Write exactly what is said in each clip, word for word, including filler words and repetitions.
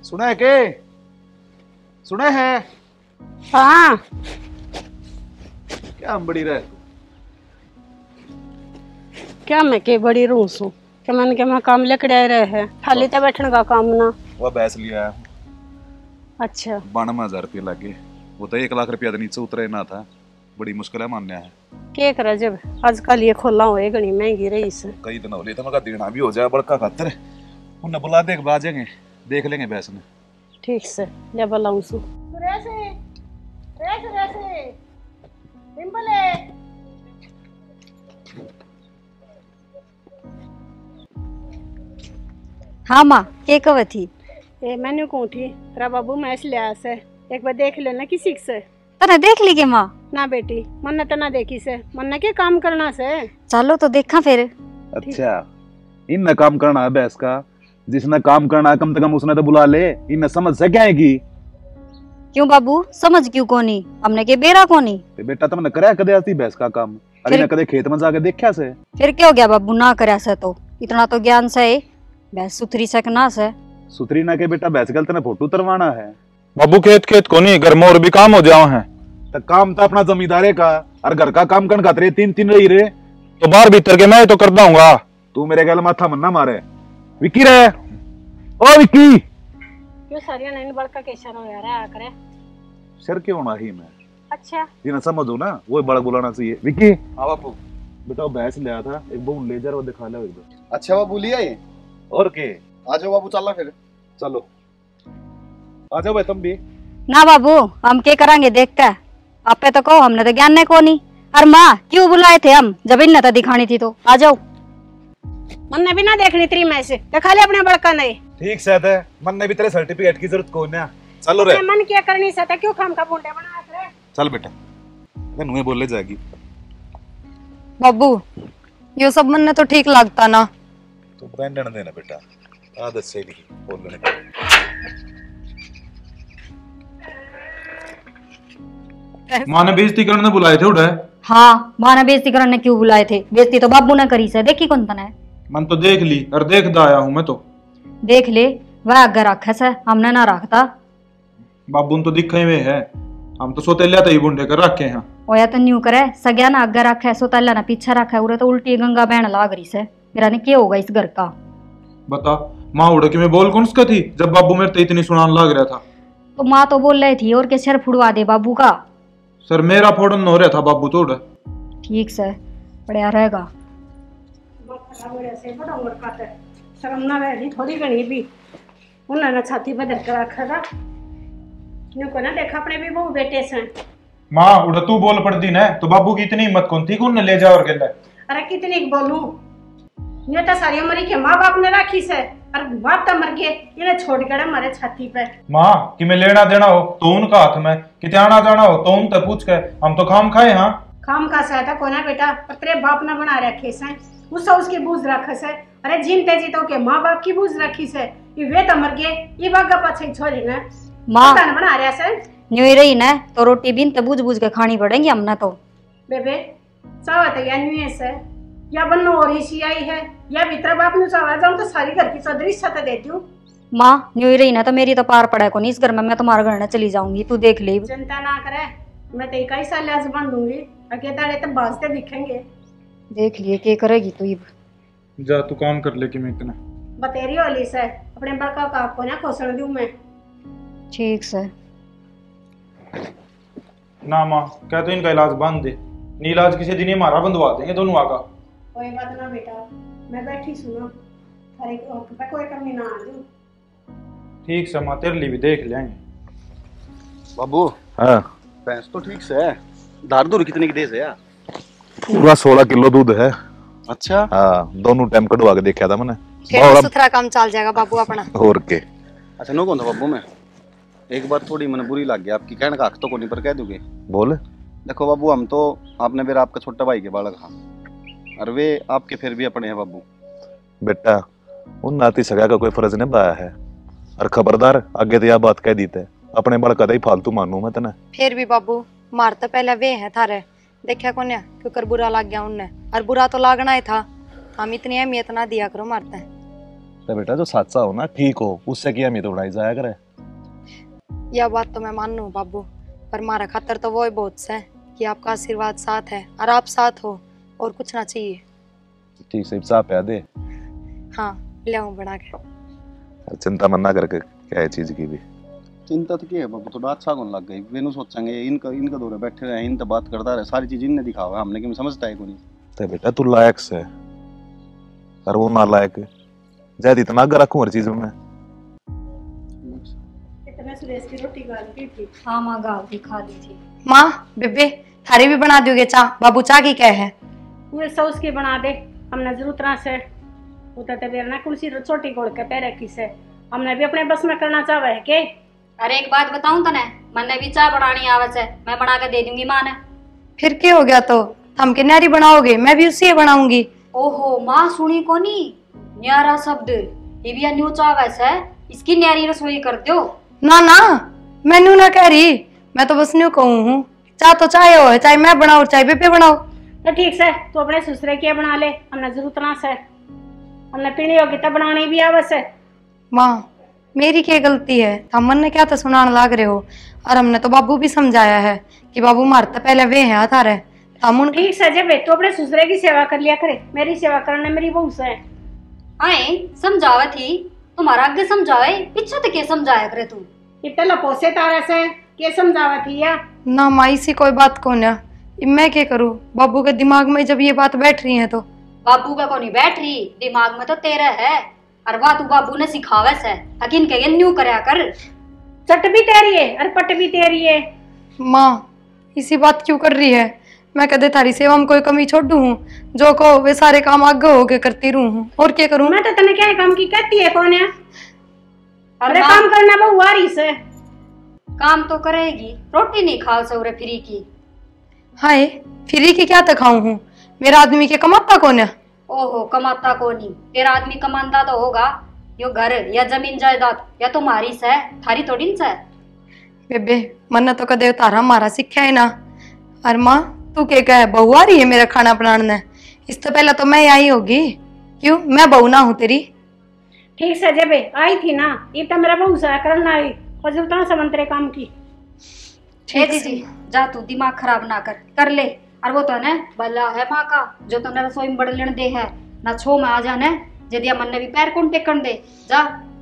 सुना है के सुना है? हाँ क्या बड़ी रहे क्या मैं के बड़ी रूस हूँ कि मन के मैं काम लकड़े रहे है खाली तो बैठने का काम ना। वो बैस लिया है। अच्छा बानवे हजार रुपये लगे। वो तो एक लाख रुपया तो नीचे उतरे ना था। बड़ी मुश्किल है मानने है। के करा जब आजकल ये खोला हुए घनी महंगी रही से कई दिन हो लिए तो मगर देना भी हो जाए बड़का खातर उन्हें बुला दे बाजेंगे देख लेंगे बैस में। ठीक से ले बुलाऊं सु हाँ माँ के कव थी ए मैंने कौन थी तेरा बाबू मैच ले आया से एक बार देख लेना किसी से। तने देख ली के माँ? ना बेटी मन ने तो ना देखी से मन ने के काम करना से। चलो तो देखा फिर। अच्छा इन काम करना है बैस का जिसने काम करना है कम से कम उसने तो बुला ले। इन समझ से क्या आएगी? क्यों बाबू समझ क्यों कोनी हमने के बेरा कोनी? बेटा तुमने कराया कदे आती बैस का काम? अरे ना कदे खेत में जाके देखा से? फिर क्या हो गया बाबू ना कराया से तो इतना तो ज्ञान से भैंस सुथरी सकना से। सुथरी ना के बेटा भैंस गलत ने फोटो उतरवाना है। बाबू खेत खेत को नहीं घर में और भी काम हो जाओ हैं। तो काम तो अपना जमींदारे का और घर का काम करने खातिर तीन तीन रही रे तो बाहर भीतर के मैं तो कर दूंगा। तू मेरे गल माथा मन्ना मारे। विक्की रे ओ विक्की क्यों सारिया नहीं बड़का कैसा हो यार आ करे सर क्यों ना ही मैं। अच्छा ये ना समझो ना वो बड़ा बुलाना चाहिए। विक्की हाँ बापू बेटा भैंस ले आया था एक बार ले जा वो दिखा ले एकदम। अच्छा बाबू लिया ये और के आ जाओ बाबू चला फिर चलो आ जाओ भाई तुम भी। ना बाबू हम के करांगे देख के आपे तो कहो हमने तो ज्ञान नहीं कोनी। और माँ क्यों बुलाए थे हम जब इन तो दिखानी थी तो आ जाओ। मन ने भी ना देखनी तेरी मैं से दिखा ले अपने बड़का नहीं। ठीक से है मन ने भी तेरे सर्टिफिकेट की जरूरत कोई ना। चलो रे मन क्या करनी से क्यों खाम का बूंदे बना रे। चल बेटा नुए बोले जाएगी। बाबू ये सब मन ने तो ठीक लगता ना। तो बैंडन देना बेटा आदत से नहीं बोलने की। माँ ने बेइज्जती करने बुलाए थे उड़े। हाँ माँ ने बेइज्जती करने क्यों बुलाए थे? बेइज्जती तो बाबू ने करी से देखी कौन तना है। मन तो देख ली और देखता आया हूँ मैं तो। देख ले वह अगर रखा से हमने ना रखता। बाबू तो दिखे हुए है हम तो सोतेलिया तो ही बुंडे कर रखे हैं। ओया तो न्यू करे सग्या ना अगर रखा है सोतेलिया ना पीछे रखा है उरे तो उल्टी गंगा बहन लाग रही से। मेरा ने क्या होगा इस घर का? बता माँ उड़े कि मैं बोल कौन सा थी जब बाबू मेरे तो इतनी सुनान लग रहा था। तो माँ तो बोल रही थी और के सिर फुड़वा दे बाबू का। सर मेरा फोड़न हो रहा था बाबू तो उड़े। ठीक से बढ़िया रहेगा। शर्म ना रही थोड़ी घनी भी उन्होंने छाती पर धर कर रखा था को ना देखा अपने भी बहु बेटे से। माँ उड़ा तू बोल पड़ती ना तो बाबू की इतनी हिम्मत कौन थी कि उन्हें ले जा और कहता। अरे कितनी बोलूं ये तो सारी उम्र के माँ बाप ने राखी से और बाप तो मर गए इन्हें छोड़ कर हमारे छाती पे। माँ कि मैं लेना देना हो तो उनका हाथ में कि आना जाना हो तो उनसे पूछ के हम तो खाम खाए। हाँ खाम खा सा था कोना बेटा पर तेरे बाप ना बना रखे से उससे उसकी बूझ रखे से। अरे जिन तेजी तो के माँ बाप की बूझ रखी से ये वे तो मर गए ये बागा पाछे छोड़ी ने माँ बना रहा से न्यू रही ना तो रोटी बिन ते बूझ बूझ के खानी पड़ेगी हमने तो। बेबे चावत या न्यू से या बन्नो और ही आई है या भीतर बाप नु चावा जाऊं तो सारी घर की सदरी छत देती हूँ। माँ न्यू रही ना तो मेरी तो पार पड़ा को नहीं इस घर में मैं तुम्हारे घर न चली जाऊंगी तू देख ले। चिंता ना करे मैं तो इक्कीस साल आज बांध दूंगी अकेले तो बाजते दिखेंगे। देख लिए क्या करेगी तू। जा तू काम कर ले कि मैं इतना बतेरी वाली से अपने बड़का का आपको ना खोसण दूं मैं। ठीक से ना माँ क्या तो इनका इलाज बांध दे नी इलाज किसी दिन हमारा बंधवा देंगे दोनों आका। कोई बात ना बेटा मैं बैठी सुना हर एक पे कोई कमी ना आ दूं। ठीक से माँ तेरे लिए भी देख लेंगे। बाबू हाँ भैंस तो ठीक से है धार दूर कितने की देश है यार? पूरा सोलह किलो दूध है। अच्छा हाँ दोनों टाइम कटवा के देखा था मैंने। फिर सुथरा काम चल जाएगा बाबू अपना। और के अच्छा नो कौन था बाबू मैं एक बार थोड़ी मन बुरी लग गया आपकी कहने का हक तो कोनी पर कह दोगे। बोल। देखो बाबू हम तो आपने मेरा आपका छोटा भाई के बालक हाँ और वे आपके फिर भी अपने हैं बाबू। बेटा उन नाती सगा का कोई फर्ज नहीं पाया है और खबरदार आगे तो यह बात कह दी थे अपने बड़का ही फालतू मानू मैं तना। फिर भी बाबू मार तो पहले वे है थारे देखा को क्योंकि बुरा लग गया उनने और बुरा तो लागना ही था। हम इतनी अहमियत ना दिया करो मारते हैं। तो बेटा जो सच्चा हो ना, ठीक हो, उससे क्या मैं तो उड़ाई जाया करे। यह बात तो मैं मान लूं बाबू, पर मारा खातर तो वो ही बहुत है कि आपका आशीर्वाद साथ है और आप साथ हो, और कुछ ना चाहिए। ठीक से चाह पिया दे। हाँ ले आऊं बना के। चिंता मत ना करके, क्या है चीज की भी चिंता तो क्या है बाबू, थोड़ा अच्छा कौन लग गई। वेनु सोचेंगे इनका इनका दौरे बैठे रहे, इन तो बात करता रहे, सारी चीज इनने दिखावा, हमने कि समझता है कोई। तो बेटा तू लायक से, और वो ना लायक ज्यादा इतना अगर रखूं हर चीज में। इतने सुरेश की रोटी खा ली थी। हाँ माँ गाँव की खा ली थी। माँ बेबे थारी भी बना दोगे चाह? बाबू चाह की क्या है? पूरे सौस की बना दे, हमने जरूरत ना से उतर बेर ना कुर्सी छोटी गोड़ के पैर रखी से, हमने भी अपने बस में करना चाहे है के। अरे एक बात बताऊं तने, मैंने भी चाय बनानी आवत है, मैं बना के दे दूंगी माँ ने। फिर क्या हो गया, तो हम के न्यारी बनाओगे, मैं भी उसी बनाऊंगी। ओहो माँ सुनी को नहीं, न्यारा शब्द ये भी न्यू चावस है, इसकी न्यारी रसोई कर दो। ना ना मैनू ना कह रही, मैं तो बस न्यू कहूँ हूँ। चाह तो चाहे हो, चाहे मैं बनाऊ चाहे बेबे बनाओ। तो ठीक से तू अपने ससुरे के बना ले, हमने जरूरत ना से, हमने पीनी होगी तब बनानी भी आवस है। माँ मेरी क्या गलती है, हम मन ने क्या तो सुनाने लाग रहे हो, और हमने तो बाबू भी समझाया है कि बाबू मारता पहले वे है थारे हम उन। ठीक से जब तू अपने ससुरे की सेवा कर लिया करे, मेरी सेवा करने मेरी बहू से। आए समझावे थी तुम्हारा, आगे समझावे पीछे तो क्या समझाया करे तू। इतने लपोसे तारा से के समझावा थी या ना माँ इसी कोई बात को ना, मैं क्या करूँ, बाबू के दिमाग में जब ये बात बैठ रही है तो। बाबू का को नहीं बैठ रही, दिमाग में तो तेरा है, और वह तू बाबू ने सिखावे से, अकिन के न्यू करया कर। चट भी तेरी है और पट भी तेरी है। माँ इसी बात क्यों कर रही है, मैं कदे थारी सेवा में कोई कमी छोड़ू हूँ, जो कहो वे सारे काम आगे होके करती रहूं हूँ, और क्या करूँ। मैं तो तने क्या काम की कहती है कौन है, अरे माँ- काम करना बहु आ रही से। काम तो करेगी, रोटी नहीं खाओ सौरे फ्री की। हाय फ्री की क्या तखाऊं हूँ, मेरा आदमी के कमाता कौन है। ओहो कमाता को नहीं, तेरा आदमी कमाता तो होगा, यो घर या जमीन जायदाद या तुम्हारी से, थारी थोड़ी से। बेबे मन तो कदे तारा मारा सीखा है ना। और माँ तू क्या कहे, बहू आ रही है मेरा खाना बनाने, इससे पहले तो मैं आई होगी, क्यों मैं बहू ना हूँ तेरी। ठीक से जब आई थी ना, ये तो मेरा बहू सा करना आई और जरूरत ना समंतरे काम की। ठीक दीदी जा तू दिमाग खराब ना कर, कर ले। और वो तो ने भला है माँ का, जो तो रसोई में बड़ लेने दे है ना, छो में आ जाने जदिया मन ने भी पैर कौन टेकन दे जा।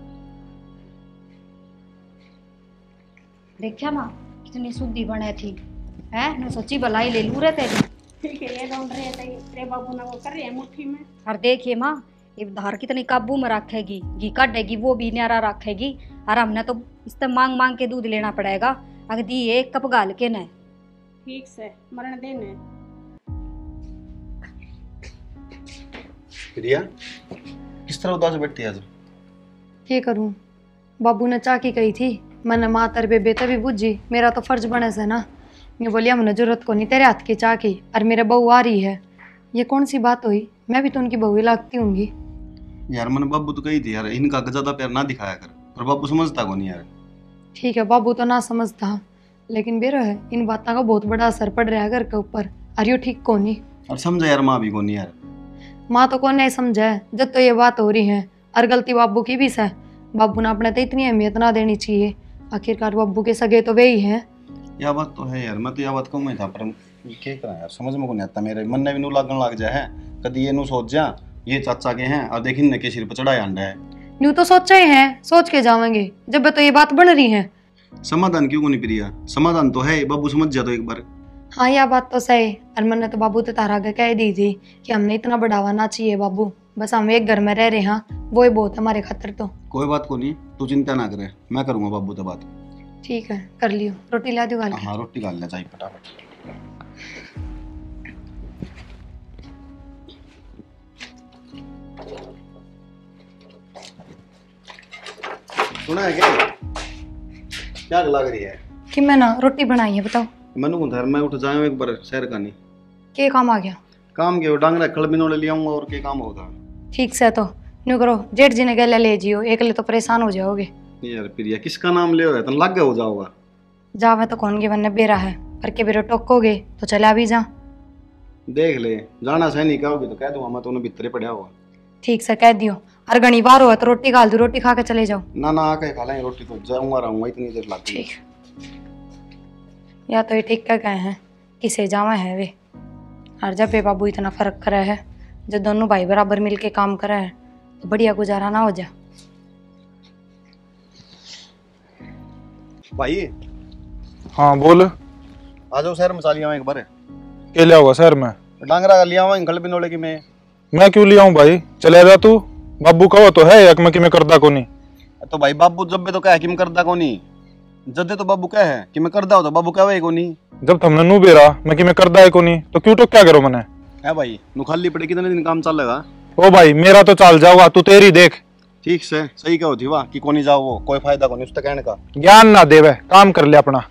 देखा माँ कितनी शुद्धि बने थी है, न सोची भलाई ले लू रहे तेरी। ठीक है ये ढूंढ रहे थे, तेरे बाबू ना वो कर रहे हैं मुट्ठी में। और देखिए माँ ये धार कितनी काबू में रखेगी, घी काटेगी वो भी न्यारा रखेगी, और हमने तो इससे मांग मांग के दूध लेना पड़ेगा, अगर दी एक कप गाल के न। ठीक से मरण देने। प्रिया किस तरह उदास बैठती है आज? क्या करूँ, बाबू ने चाह की कही थी, मैंने माँ तर बेबे तभी बुझी, मेरा तो फर्ज बने से ना। मैं बोलिया मुझे जरूरत को नहीं तेरे हाथ की चाह की, और मेरे बहू आ रही है, ये कौन सी बात हुई, मैं भी तो उनकी बहू ही लगती हूँगी। यार मैंने बाबू तो कही थी यार, इनका ज्यादा प्यार ना दिखाया कर, पर बाबू समझता को नहीं यार। ठीक है बाबू तो ना समझता, लेकिन बेरो है इन बातों का बहुत बड़ा असर पड़ रहा है घर के ऊपर, और यो ठीक को नहीं। और समझा यार, माँ भी को नहीं यार। माँ तो कौन नहीं समझा है, जब तो ये बात हो रही है, और गलती बाबू की भी है, बाबू ने अपने तो इतनी अहमियत ना देनी चाहिए, आखिरकार बाबू के सगे तो वे ही हैं। यह बात तो है यार, मैं तो यह बात कहूँ था, पर क्या करा यार, समझ में को नहीं आता, मेरे मन ने भी नू लागन लग जाए है, कभी ये नू सोच जा ये चाचा के हैं, और देखिन ने के सिर पर चढ़ाया अंडा है। न्यू तो सोचा ही है, सोच के जावेंगे, जब तो ये बात बन रही है। समाधान क्यों को नहीं प्रिया, समाधान तो है, बाबू समझ जा तो एक बार। हाँ यह बात तो सही, और मैंने तो बाबू तो तारा आगे कह दी थी कि हमने इतना बढ़ावा ना चाहिए बाबू, बस हम एक घर में रह रहे हैं, वो ही बहुत हमारे खातिर। तो कोई बात को नहीं, तू चिंता ना करे, मैं करूँगा बाबू तो बात। ठीक है कर लियो, रोटी ला दो गाल के। हाँ रोटी डाल ले चाहिए फटाफट। सुना है क्या, क्या लग रही है कि मैं ना रोटी बनाई है, बताओ मनु को धर, मैं उठ जाऊँ एक बार शहर का नहीं क्या काम आ गया। काम के डांग रखल बिनोले ले आऊंगा, और क्या काम होगा। ठीक से तो न्यू करो, जेठ जी ने गले ले जियो, एकले तो परेशान हो जाओगे। यार प्रिया किसका नाम ले हो, तो लग हो जाओगा। जावे तो कौन के बनने बेरा है, पर के बेरो टोकोगे तो चला भी जा। देख ले जाना सही नहीं कहोगे तो कह दूंगा मैं, तो उन्हें भीतर पड़ा हुआ। ठीक से कह दियो, और घनी बार हो तो रोटी खा दू, रोटी खा के चले जाओ। ना ना आके खा लेंगे रोटी, तो जाऊंगा रहूंगा इतनी देर लगती है। ठीक, या तो ये ठीक क्या गए हैं किसे जावा है वे, और जब बे बाबू इतना फर्क करे है, जब दोनों भाई बराबर मिलके काम करे है तो बढ़िया गुजारा ना हो जा। भाई हाँ बोल। आ जाओ शहर में चल लिया एक बार। के लिया होगा शहर में? डांगरा का लिया हुआ इंगल बिनोले की मैं। मैं क्यों लिया हूँ भाई, चले जा तू। बाबू कहो तो है एक में कि मैं करदा को नहीं। तो भाई बाबू जब भी तो कहे कि मैं करदा को नहीं, जदे तो बाबू कहे है कि मैं करदा हो तो बाबू कहे को नहीं। जब तुमने नू बेरा मैं कि मैं करदा है को नहीं तो क्यों तो क्या करो मैंने है भाई। नु खाली पड़े कितने दिन काम चलेगा? ओ भाई मेरा तो चल जाओगा, तू तेरी देख। ठीक से सही कहो थी वाह कि कोनी जाओ, वो कोई फायदा को नहीं उसका कहने का। ज्ञान ना देवे, काम कर ले अपना।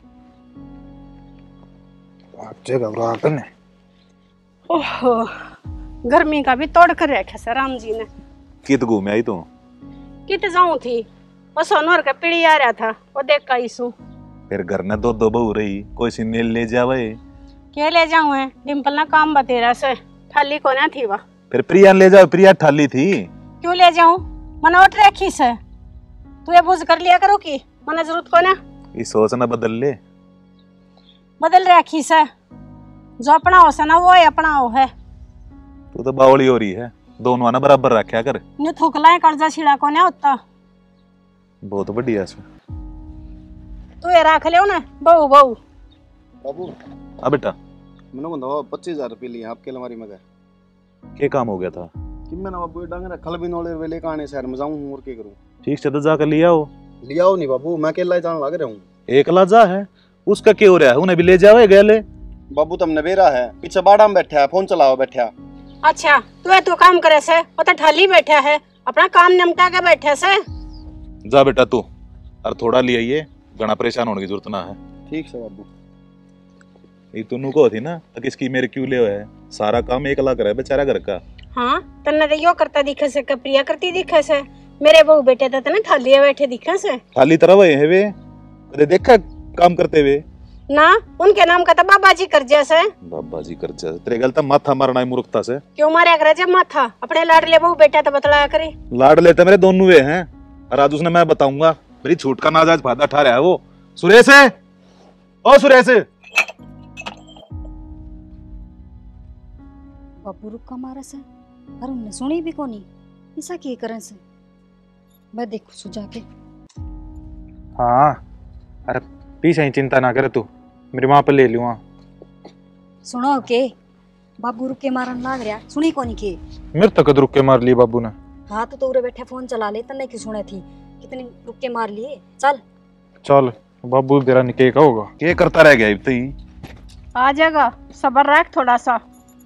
घबरा करने ओहो, गर्मी का भी तोड़ कर रखा से राम जी ने। कित घूमे आई तू? कित जाऊं थी, वो सोनवर का पीढ़ी आ रहा था, वो देख का इसू। फिर घर ने दो दो बहू रही, कोई सी नेल ले जावे। क्या ले जाऊं है, डिम्पल ना काम बतेरा से थाली को ना थी वह। फिर प्रिया ले जाओ, प्रिया ठाली थी। क्यों ले जाऊं, मना उठ रखी से। तू ये बुझ कर लिया करो कि मना जरूरत को ना। ये सोच ना बदल ले। बदल रखी से, जो अपना हो से ना वो ही अपना हो है। तू तो बावली हो रही है, दोनों ना बराबर रखा कर। न्यू थुकला कर्जा छिड़ा को ना होता। बहुत बढ़िया से तू ये रख ले ना बहू बहू। बाबू आ बेटा, मैंने को दवा पच्चीस हजार रुपये लिए आपके अलमारी में गए। क्या काम हो गया था? कि मैंने बाबू ये डांगरा खल बिनोले वेले काने शहर में जाऊं और क्या करूं? ठीक से तो जाकर लिया हो। लिया हो नहीं बाबू, मैं अकेला जान लग रहा हूं। एक लाजा है उसका क्या हो रहा है, उन्हें भी ले जाओ गले। बाबू तुमने बेरा है, पीछे बाड़ा में बैठा है, फोन चलाओ बैठा। अच्छा तू है तो काम करे से, वो तो ठाली बैठा है, अपना काम निपटा के बैठे से। जा बेटा तू, और थोड़ा ले आइए, घना परेशान होने की जरूरत ना है। ठीक से बाबू। ये तुनु को थी ना तो किसकी मेरे क्यों ले है, सारा काम एक लाख है बेचारा घर का। हाँ तन्ने तो यो करता दिखे से, कप्रिया करती दिखे से। मेरे बहू बेटे तो तने थाली बैठे दिखे से। खाली तरह वही है वे, कदे देखा काम करते हुए ना? उनके नाम का तो बाबा जी कर जैसे। बाबा जी कर जैसे तेरे गलता माथा मारना है मूर्खता से। क्यों मारा करे जब माथा? अपने लाडले बहू बेटा तो बतलाया करे। लाड लेते मेरे दोनों वे हैं, और आज उसने मैं बताऊंगा मेरी छूट का नाजायज फायदा उठा रहा है वो। सुरेश है, ओ सुरेश। बाबू रुक्का मारा से और उनने सुनी भी कोनी, ऐसा की करे से। मैं देखू सुझा के। हाँ अरे पीछे ही चिंता ना करे तू, मेरी माँ पे ले लूँगा। सुनो के बाबू रुके मारन लाग रहा, सुनी कोनी के? मेरे तक रुक के मार लिए बाबू ने। हाँ तो तोरे बैठे फोन चला ले, तन्ने क्यों सुने थी? कितनी रुक के मार लिए। चल चल बाबू तेरा निके का होगा। क्या करता रह गया इतना ही? आ जाएगा, सबर रख थोड़ा सा।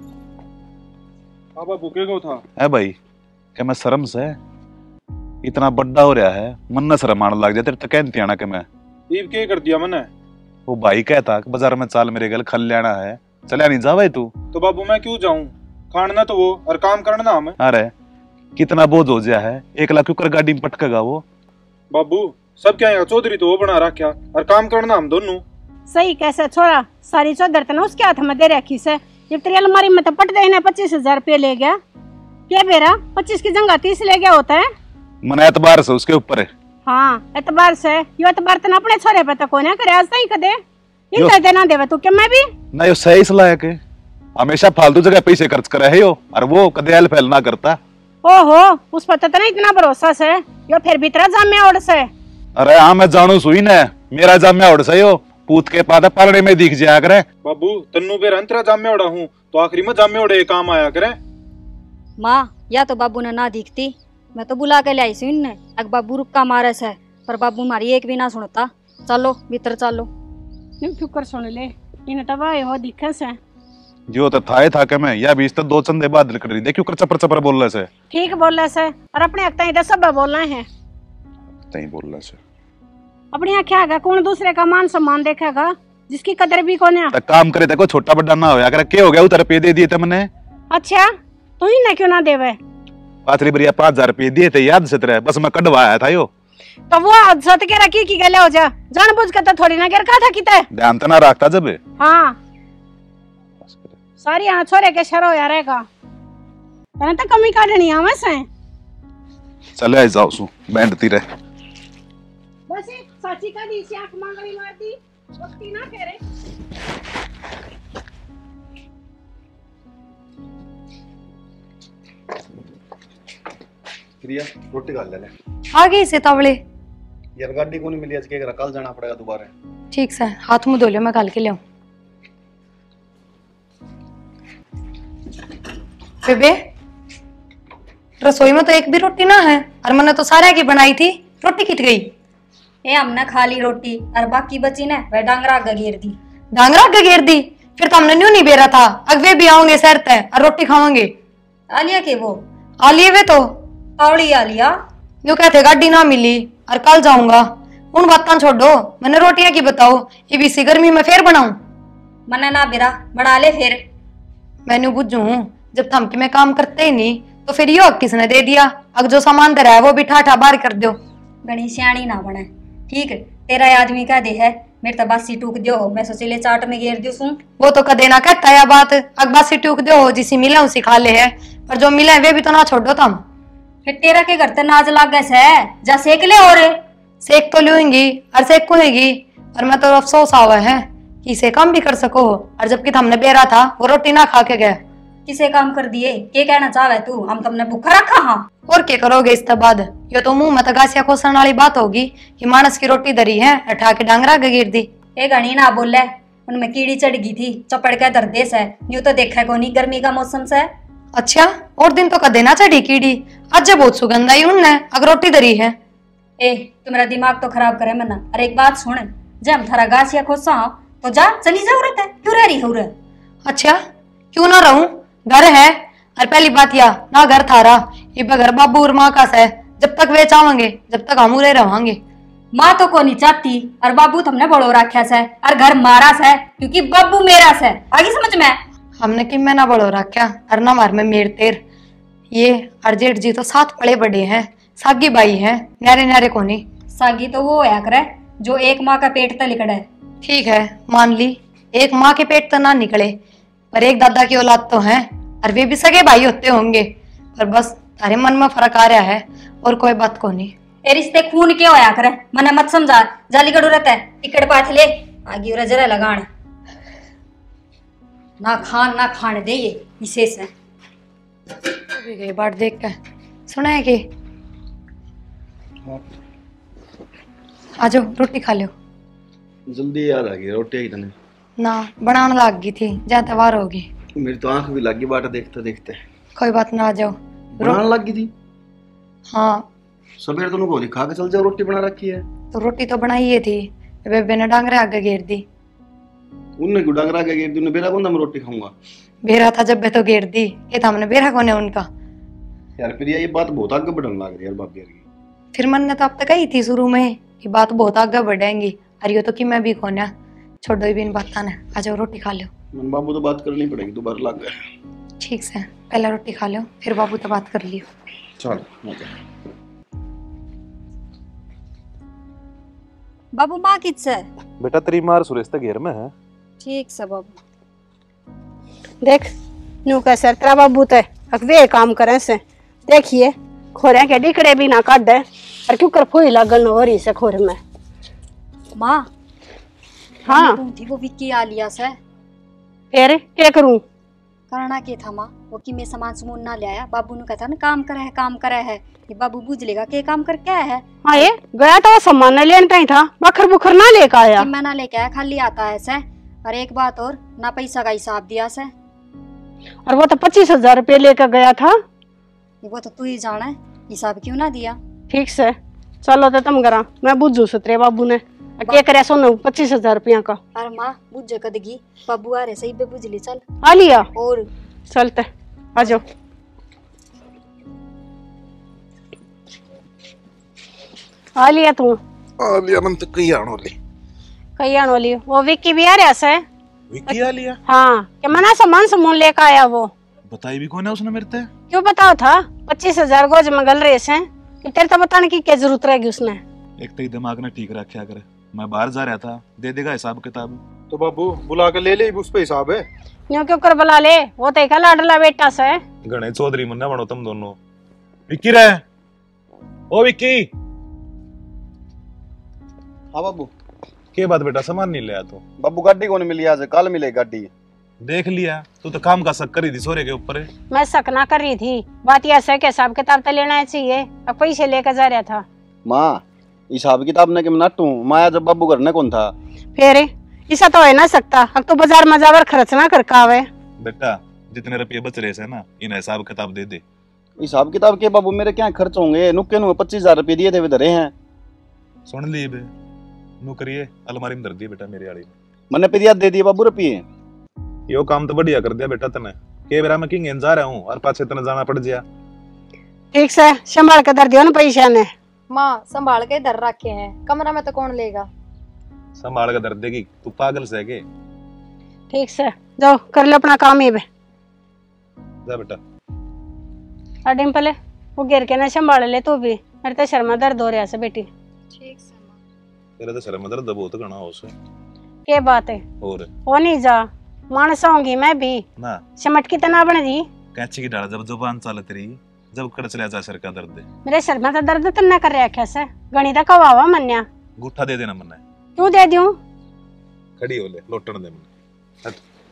हाँ बाबू के को था? है भाई क्या मैं शर्म से इतना बड़ा हो रहा है, मन न शर्म आने लग जाए तेरे तो कहती आना के मैं ईब के कर दिया मैंने। वो भाई कहता बाजार में चाल मेरे गल खल लेना है, चलिया नहीं जा भाई तू। तो बाबू मैं क्यों जाऊं, खाना तो वो और काम करना हमें। अरे कितना बोझ हो गया है, एक लाख क्यों गाड़ी में पटकेगा वो। बाबू सब क्या यहाँ चौधरी तो वो बना रखा और काम करना हम दोनों। सही कैसे छोरा, सारी चौधर तो उसके हाथ में दे रखी से। ये तेरी अलमारी में तो पट देने पच्चीस हजार रुपये ले गया। क्या बेरा पच्चीस की जगह तीस ले गया होता है। मन एतबार से उसके ऊपर है। हाँ एतबार से, यो एतबार तो अपने छोरे पे तो कोई ना करे, आज तक कदे इन कह देना देवे तू क्या मैं भी ना। यो सही सलाह है, हमेशा फालतू जगह पैसे खर्च करे है यो, और वो कदे हेल्प हेल्प ना करता। ओहो उस पर तो इतना भरोसा से, यो फिर भीतर जामे ओढ़ से। अरे हाँ मैं जानू सुई न, मेरा जामे ओढ़ से यो पूत के पादा पालने में दिख जाया करे। बाबू तन्नू पे अंतरा जामे ओढ़ा हूँ तो आखिरी में जामे ओढ़े काम आया करे। माँ या तो बाबू ने ना दिखती, मैं तो बुला के लाई सी इनने। अग बाबू रुक्का मारे से, पर बाबू मारी एक भी ना सुनता। चलो भीतर चलो। नहीं फिकर सुन ले, इन तब हो दिखे से। जो तो था था के मैं या बीस तो दो चंदे बाद कर रही देखियो कर चपर चपर बोल रहे से। ठीक बोल रहे से, और अपने अक्ता इधर सब बोल रहे हैं। तई बोल रहे से अपनी आँखें आगा कौन दूसरे का मान सम्मान देखेगा, जिसकी कदर भी कौन है। काम करे देखो छोटा बड़ा ना होया करे, क्या हो गया उतर पे दे दिए थे मैंने। अच्छा तू ही ना क्यों ना देवे। पाथरी बढ़िया पाँच हजार रुपये दिए थे याद से तेरे, बस मैं कटवाया था यो। तो वो सत के रखी की गले हो जा, जान बुझ के तो थोड़ी ना गिर का था किते। ध्यान तो ना रखता जब। हाँ सारी यहाँ छोरे के शरो यार का तने तो कमी काटनी हमें से। चले आई जाओ सू बैंडती रहे। बस एक साची का दी से आंख मांगली मार दी वक्ती ना कह रहे। प्रिया रोटी खा ले ले। आ गई से तावड़े। यार गाड़ी को नहीं मिली आज, के करा कल जाना पड़ेगा दोबारा। ठीक से हाथ मुंह धो लियो, मैं कल के ले आऊं। बेबे रसोई में तो एक भी रोटी ना है और मैंने तो सारे की बनाई थी, रोटी कित गई? ए हमने खा ली रोटी और बाकी बची ना वह डांगरा गगेर दी। डांगरा गगेर दी? फिर तो हमने न्यू नहीं बेरा था, अब वे भी आओगे सर तय और रोटी खाओगे। आलिया के वो आलिए वे तो तावड़ी आलिया न्यू कहते गाड़ी ना मिली और कल जाऊंगा। उन बातें छोड़ो, मैंने रोटियां की बताओ, ये भी इसी गर्मी में फिर बनाऊं? मना ना बिरा बना ले फिर। मैंने बुझू जब थमके में काम करते ही नहीं तो फिर यो किसने दे दिया? अब जो सामान दे रहा है वो भी ठाठा बाहर कर दो। गणी सियाणी ना बने ठीक है, तेरा आदमी का दे है मेरे तो बासी टूक दियो, मैं सोचे चाट में घेर दियो सू। वो तो कदे ना कहता है बात, अकबासी टूक दो जिसी मिला उसी खा ले है, पर जो मिला है वे भी तो ना छोड़ो तुम। फिर तेरा के घर ते नाज लाग गए से जा सेक ले। और सेक तो लूंगी और सेक कुएगी, और मैं तो अफसोस आवा है कि इसे काम भी कर सको, और जबकि हमने बेरा था वो रोटी ना खा के गए। किसे काम कर दिए के कहना चाहे तू? हम तुमने भूखा रखा? हाँ और क्या करोगे इसके बाद? ये तो मुंह में तगासिया खोसन वाली बात होगी कि मानस की रोटी धरी है उठा के डांगरा गगीर दी। ए गणी ना बोले, उनमें कीड़ी चढ़ गई थी चपड़ के दर्देस है, यूं तो देखा को नहीं गर्मी का मौसम से। अच्छा और दिन तो कदे ना चढ़ी कीड़ी, आज बहुत सुगंध आई उनने अगर रोटी धरी है। ए तुम्हारा दिमाग तो खराब करे मना। अरे एक बात सुन, जब हम थारा गासिया खोसा तो जा चली जाओ रहता है, क्यों रह रही हो? अच्छा क्यों ना रहूं, घर है। और पहली बात या ना घर थारा, ये घर बाबू और माँ का है, जब तक वे चाहेंगे जब तक हम उरे रहेंगे। माँ तो को नहीं चाहती और बाबू तुमने बड़ो रखा से और घर मारा से क्योंकि बाबू मेरा से। आगे समझ में? हमने कि मैं ना बड़ो रखा और ना मार में मेर तेर। ये अर्जेठ जी तो साथ पड़े बड़े हैं, सागी बाई है, न्यारे न्यारे को नहीं। सागी तो वो होया करे जो एक माँ का पेट तक निकले। ठीक है मान ली, एक माँ के पेट तो ना निकले पर एक दादा की औलाद तो है, और वे भी सगे भाई होते होंगे, पर बस तारे मन में फर्क आ रहा है और कोई बात को नहीं। ए रिश्ते खून के होया करे, मने मत समझा। जाली गड़ू रहता है टिकट पाथ ले आगे और जरा लगान ना खान ना खाने दे ये विशेष है। अभी गई बात देख के सुना है कि आजो रोटी खा लो। जल्दी याद आ गई रोटी ही तने ना बनाने लाग गई थी, जहाँ तवार होगी। मेरी तो आंख भी लगी बाट देखते देखते। कोई बात ना, आ जाओ। बनाने लग गई थी? हाँ सवेरे तो नुको खा के चल जाओ, रोटी बना रखी है। तो रोटी तो बनाई है थी, बेबे ने डांगरे आगे घेर दी। उनने क्यों डांगरा के घेर दी? उन्हें बेरा कौन था मैं रोटी खाऊंगा? बेरा था जब बे तो घेर दी, ये था हमने बेरा कौन है उनका। यार प्रिया ये बात बहुत आगे बढ़ने लग रही है यार भाभी की। फिर मन ने तो अब तक कही थी शुरू में कि बात बहुत आगे बढ़ेंगी, और ये तो कि मैं भी कौन है, छोड़ो ही भी इन बात ने। आ जाओ रोटी खा लो। मन बाबू तो बात करनी पड़ेगी, दोबारा लग गए। ठीक से पहले रोटी खा लो फिर बाबू तो बात कर लियो। चल बाबू माँ किस से? बेटा तेरी मार सुरेश तक घेर में है। ठीक से बाबू। देख न्यू का सर तेरा बाबू ते अकवे काम करे से देखिए खोरे के डिकड़े भी ना काट दे और क्यों कर फोई लागल न हो रही से खोरे में। माँ हाँ थी वो विक्की आ लिया से। फिर क्या करूं? करना के था माँ, वो कि मैं सामान सुमून ना लाया, बाबू ने कहता ना काम करे है काम करे है, ये बाबू बुझ लेगा के काम कर क्या है। हाँ ये गया तो सामान लेने ही था, बखर बुखर ना लेकर आया। मैं ना लेके आया, खाली आता है से। और एक बात और, ना पैसा का हिसाब दिया से। और वो तो पच्चीस हजार रुपये लेकर गया था। वो तो तू ही जाना है, हिसाब क्यों ना दिया? ठीक से चलो तो तुम करा, मैं बुझू सतरे बाबू ने क्या करे सोना पच्चीस हजार रुपया का। अरे माँ बुझ कदगी, बाबू आ रहे सही पे बुझ ली। चल आ लिया और चलते आ जाओ। आ लिया तू? आ लिया मन तो कई आनो ले। कई आनो लियो? वो विक्की भी आ रहा से। विक्की आ लिया? हाँ क्या मना सामान सामान लेकर आया वो। बताई भी कौन है उसने मेरे ते? क्यों बताओ था पच्चीस हजार गोज में गल रहे से, तेरे तो बताने की क्या जरूरत रहेगी उसने। एक तो दिमाग ने ठीक रखा करे, मैं बाहर जा रहा था, दे देगा हिसाब किताब। तो बाबू बुला के ले ले, उस पे हिसाब है। न्यू क्यों कर बुला ले, वो तो एक लाडला बेटा से। गणेश चौधरी मुन्ना बनो तुम दोनों। विक्की रहे ओ विक्की, हाँ बाबू। के बात बेटा सामान नहीं ले आया तू? बाबू गाड़ी कौन मिली आज, कल मिले गाड़ी। देख लिया तू तो काम का शक करी थी सोरे के ऊपर। मैं शक ना कर रही थी, बात यह है कि हिसाब किताब तो लेना चाहिए, अब पैसे लेकर जा रहा था। माँ हिसाब किताब ने कि मैं नाटू माया जब बाबू घर ने कौन था। फिर ऐसा तो हो ना सकता, अब तो बाजार में जावर खर्च ना कर कावे। बेटा जितने रुपये बच रहे से ना, इन हिसाब किताब दे दे। हिसाब किताब के बाबू मेरे क्या खर्च होंगे, नुक्के नु पच्चीस हजार रुपये दिए थे वे धरे हैं। सुन ली बे, नु करिए अलमारी में धर दिए बेटा मेरी आड़ी में। मैंने पिरिया दे दिए बाबू रुपये। यो काम तो बढ़िया कर दिया बेटा तने, के बेरा मैं किंग जा रहा हूँ और पाछे तने जाना पड़ गया। ठीक से संभाल के धर दियो ना पैसा ने। माँ संभाल के इधर रखे हैं, कमरा में तो कौन लेगा। संभाल के धर देगी, तू पागल से के। ठीक से जाओ कर लो अपना काम ही बे। जा बेटा। डिम्पल वो गिर के ना संभाल ले तू भी, मेरे तो शर्मा दर्द हो रहा है बेटी। ठीक से माँ। तेरा तो शर्म दर्द बहुत घना हो से। के बात है और वो नहीं जा, मानस होंगी मैं भी ना सिमट की तना बन दी। कैंची की डाल जब जुबान चल तेरी, जब कड़ चला जा सर का दर्द। मेरे सर में तो दर्द तो ना कर रहा कैसे, गणिता कवावा मन्या। गुठा दे देना मन्ने। क्यों दे दूं? खड़ी हो ले, लोटन दे मन्ने।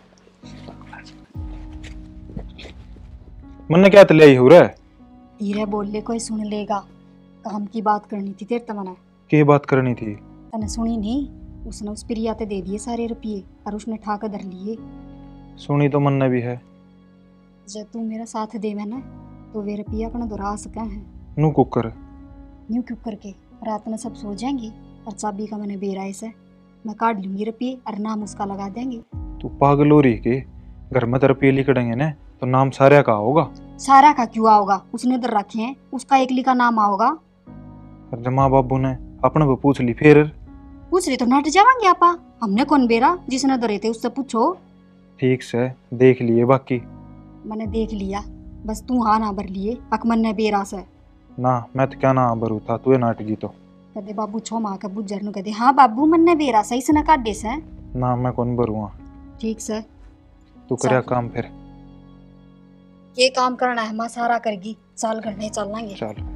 मन्ने क्या तले हो रहा है? धीरे बोल ले, कोई सुन लेगा। काम की बात करनी थी तेरे तमने। के बात करनी थी? तने सुनी नहीं? उसने उस प्रिया ते दे दिए सारे रुपये और उसने ठा कर धर लिए। सुनी तो मन्ने भी है। जब तू मेरा साथ दे मैंने तो वे रुपया अपना दोहरा सके हैं। नू कुकर न्यू क्यों करके रात में सब सो जाएंगे और चाबी का मैंने बेराए से मैं काट लूंगी रुपये और नाम उसका लगा देंगे। तू पागल हो रही के? घर में तो रुपये लिखड़ेंगे ना तो नाम सारे का होगा। सारा का क्यों आओगा? उसने इधर रखे हैं, उसका एकली का नाम आओगा। अरे माँ बाबू ने अपने को पूछ ली फिर? पूछ रही तो नट जावांगे आपा, हमने कौन बेरा जिसने धरे थे उससे पूछो। ठीक से देख लिए बाकी। मैंने देख लिया, बस तू हाँ ना भर लिए अकमन ने बेरा से। ना मैं तो क्या ना भरू था, तू नाटकी तो कदे बाबू छो माँ का बुझर नु कदे हाँ बाबू मन ने बेरा सही से न काट दे से। ना मैं कौन भरूँगा। ठीक से तू करे काम फिर। ये काम करना है माँ सारा करगी, साल करने चल लेंगे। चल।